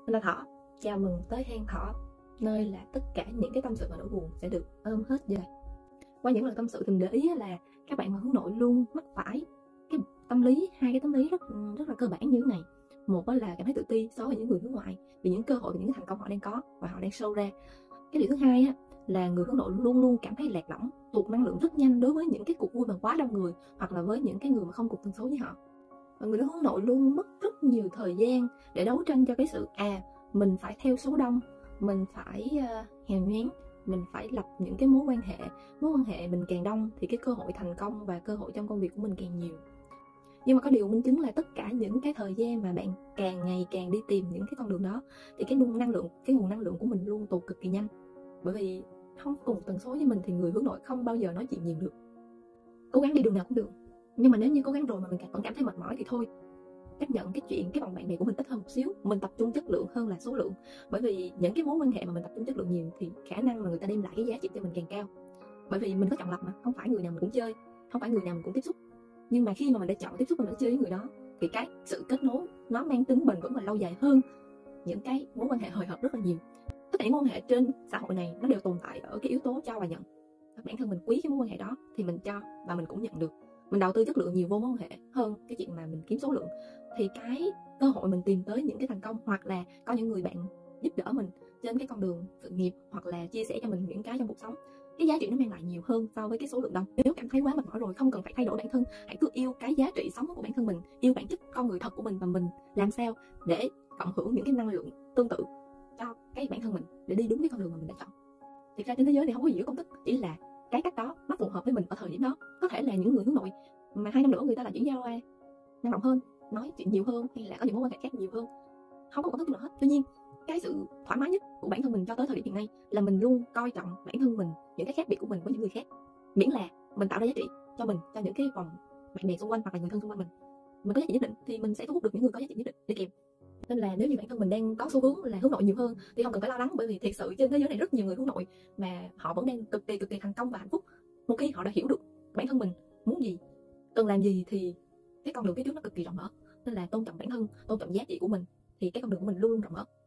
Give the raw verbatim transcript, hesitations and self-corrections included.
Nên là Thỏ, chào mừng tới hang Thỏ, nơi là tất cả những cái tâm sự và nỗi buồn sẽ được ôm hết về. Qua những lần tâm sự thì mình để ý là các bạn mà hướng nội luôn mắc phải cái tâm lý, hai cái tâm lý rất rất là cơ bản như thế này. Một là cảm thấy tự ti so với những người hướng ngoại vì những cơ hội và những cái thành công họ đang có và họ đang show ra. Cái điều thứ hai á, là người hướng nội luôn luôn cảm thấy lạc lõng, tụt năng lượng rất nhanh đối với những cái cuộc vui mà quá đông người, hoặc là với những cái người mà không cùng tần số với họ. Và người hướng nội luôn mất rất nhiều thời gian để đấu tranh cho cái sự à mình phải theo số đông, mình phải uh, hèn nhén, mình phải lập những cái mối quan hệ. Mối quan hệ mình càng đông thì cái cơ hội thành công và cơ hội trong công việc của mình càng nhiều. Nhưng mà có điều minh chứng là tất cả những cái thời gian mà bạn càng ngày càng đi tìm những cái con đường đó thì cái nguồn năng lượng, cái nguồn năng lượng của mình luôn tụt cực kỳ nhanh. Bởi vì không cùng tần số với mình thì người hướng nội không bao giờ nói chuyện nhiều được. Cố gắng đi đường nào cũng được, nhưng mà nếu như cố gắng rồi mà mình vẫn cảm thấy mệt mỏi thì thôi, chấp nhận cái chuyện cái vòng bạn bè của mình ít hơn một xíu, mình tập trung chất lượng hơn là số lượng. Bởi vì những cái mối quan hệ mà mình tập trung chất lượng nhiều thì khả năng là người ta đem lại cái giá trị cho mình càng cao. Bởi vì mình có chọn lọc mà, không phải người nào mình cũng chơi, không phải người nào mình cũng tiếp xúc. Nhưng mà khi mà mình đã chọn tiếp xúc và mình đã chơi với người đó thì cái sự kết nối nó mang tính bền vững và lâu dài hơn những cái mối quan hệ hời hợt rất là nhiều. Tất cả những mối quan hệ trên xã hội này nó đều tồn tại ở cái yếu tố cho và nhận. Bản thân mình quý cái mối quan hệ đó thì mình cho và mình cũng nhận được. Mình đầu tư chất lượng nhiều vô mối quan hệ hơn cái chuyện mà mình kiếm số lượng, thì cái cơ hội mình tìm tới những cái thành công, hoặc là có những người bạn giúp đỡ mình trên cái con đường sự nghiệp, hoặc là chia sẻ cho mình những cái trong cuộc sống, cái giá trị nó mang lại nhiều hơn so với cái số lượng đông. Nếu cảm thấy quá mệt mỏi rồi, không cần phải thay đổi bản thân, hãy cứ yêu cái giá trị sống của bản thân mình, yêu bản chất con người thật của mình, và mình làm sao để cộng hưởng những cái năng lượng tương tự cho cái bản thân mình để đi đúng cái con đường mà mình đã chọn. Thực ra trên thế giới này không có gì có công thức, chỉ là cái cách đó nó phù hợp với mình ở thời điểm đó. Có thể là những người hướng nội mà hai năm nữa người ta là chuyển giao qua năng động hơn, nói chuyện nhiều hơn, hay là có những mối quan hệ khác nhiều hơn, không có công thức nào hết. Tuy nhiên cái sự thoải mái nhất của bản thân mình cho tới thời điểm hiện nay là mình luôn coi trọng bản thân mình, những cái khác biệt của mình với những người khác, miễn là mình tạo ra giá trị cho mình, cho những cái vòng bạn bè xung quanh hoặc là người thân xung quanh mình, mình có giá trị nhất định thì mình sẽ thu hút được những người có giá trị nhất định đi kèm. Nên là nếu như bản thân mình đang có xu hướng là hướng nội nhiều hơn thì không cần phải lo lắng, bởi vì thiệt sự trên thế giới này rất nhiều người hướng nội mà họ vẫn đang cực kỳ cực kỳ thành công và hạnh phúc. Một khi họ đã hiểu được bản thân mình muốn gì, cần làm gì thì cái con đường phía trước nó cực kỳ rộng mở. Nên là tôn trọng bản thân, tôn trọng giá trị của mình thì cái con đường của mình luôn luôn rộng mở.